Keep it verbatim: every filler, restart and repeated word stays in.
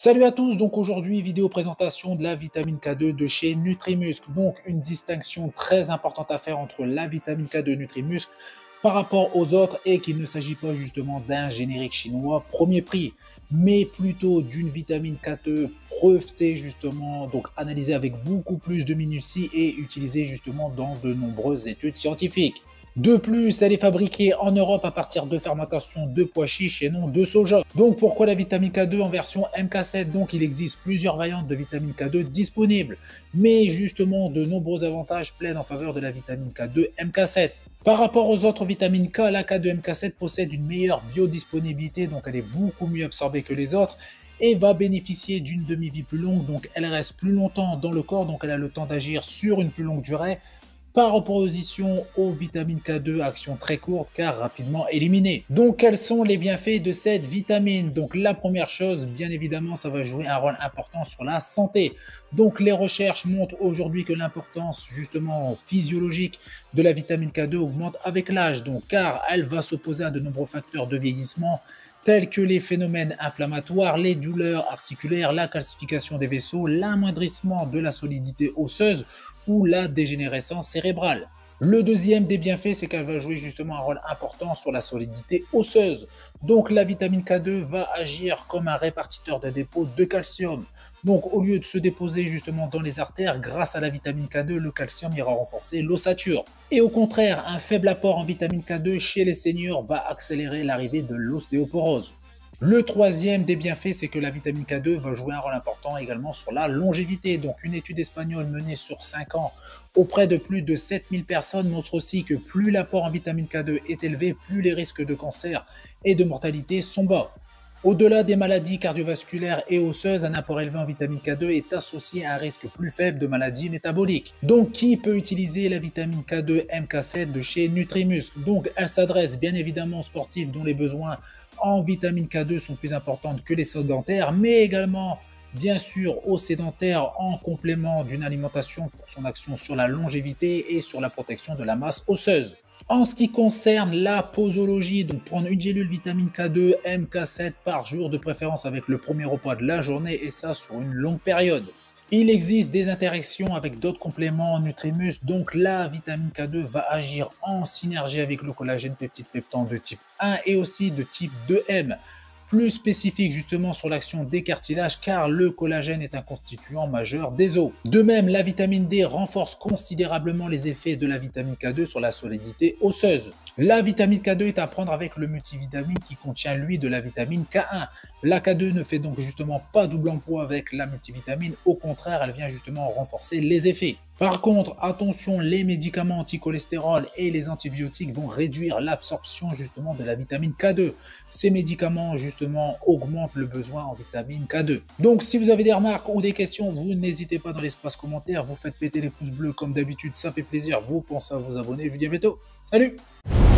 Salut à tous, donc aujourd'hui vidéo présentation de la vitamine K deux de chez Nutrimuscle. Donc une distinction très importante à faire entre la vitamine K deux Nutrimuscle par rapport aux autres et qu'il ne s'agit pas justement d'un générique chinois premier prix, mais plutôt d'une vitamine K deux brevetée justement, donc analysée avec beaucoup plus de minutie et utilisée justement dans de nombreuses études scientifiques. De plus, elle est fabriquée en Europe à partir de fermentation de pois chiches et non de soja. Donc pourquoi la vitamine K deux en version M K sept? Donc il existe plusieurs variantes de vitamine K deux disponibles, mais justement de nombreux avantages plaident en faveur de la vitamine K deux M K sept. Par rapport aux autres vitamines K, la K deux M K sept possède une meilleure biodisponibilité, donc elle est beaucoup mieux absorbée que les autres et va bénéficier d'une demi-vie plus longue, donc elle reste plus longtemps dans le corps, donc elle a le temps d'agir sur une plus longue durée, par opposition aux vitamines K deux à action très courte car rapidement éliminées. Donc quels sont les bienfaits de cette vitamine? Donc la première chose, bien évidemment, ça va jouer un rôle important sur la santé. Donc les recherches montrent aujourd'hui que l'importance justement physiologique de la vitamine K deux augmente avec l'âge, donc car elle va s'opposer à de nombreux facteurs de vieillissement tels que les phénomènes inflammatoires, les douleurs articulaires, la calcification des vaisseaux, l'amoindrissement de la solidité osseuse ou la dégénérescence cérébrale. Le deuxième des bienfaits, c'est qu'elle va jouer justement un rôle important sur la solidité osseuse. Donc la vitamine K deux va agir comme un répartiteur de dépôt de calcium. Donc au lieu de se déposer justement dans les artères, grâce à la vitamine K deux, le calcium ira renforcer l'ossature. Et au contraire, un faible apport en vitamine K deux chez les seniors va accélérer l'arrivée de l'ostéoporose. Le troisième des bienfaits, c'est que la vitamine K deux va jouer un rôle important également sur la longévité. Donc une étude espagnole menée sur cinq ans auprès de plus de sept mille personnes montre aussi que plus l'apport en vitamine K deux est élevé, plus les risques de cancer et de mortalité sont bas. Au-delà des maladies cardiovasculaires et osseuses, un apport élevé en vitamine K deux est associé à un risque plus faible de maladies métaboliques. Donc qui peut utiliser la vitamine K deux M K sept de chez Nutrimuscle? Donc elle s'adresse bien évidemment aux sportifs dont les besoins en vitamine K deux sont plus importantes que les sédentaires, mais également bien sûr aux sédentaires en complément d'une alimentation pour son action sur la longévité et sur la protection de la masse osseuse. En ce qui concerne la posologie, donc prendre une gélule vitamine K deux M K sept par jour de préférence avec le premier repas de la journée et ça sur une longue période. Il existe des interactions avec d'autres compléments Nutrimuscle, donc la vitamine K deux va agir en synergie avec le collagène peptide peptan de type un et aussi de type deux M, plus spécifique justement sur l'action des cartilages car le collagène est un constituant majeur des os. De même, la vitamine D renforce considérablement les effets de la vitamine K deux sur la solidité osseuse. La vitamine K deux est à prendre avec le multivitamine qui contient lui de la vitamine K un. La K deux ne fait donc justement pas double emploi avec la multivitamine, au contraire elle vient justement renforcer les effets. Par contre, attention, les médicaments anti-cholestérol et les antibiotiques vont réduire l'absorption justement de la vitamine K deux. Ces médicaments justement augmentent le besoin en vitamine K deux. Donc si vous avez des remarques ou des questions, vous n'hésitez pas dans l'espace commentaire, vous faites péter les pouces bleus comme d'habitude, ça fait plaisir, vous pensez à vous abonner, je vous dis à bientôt, salut!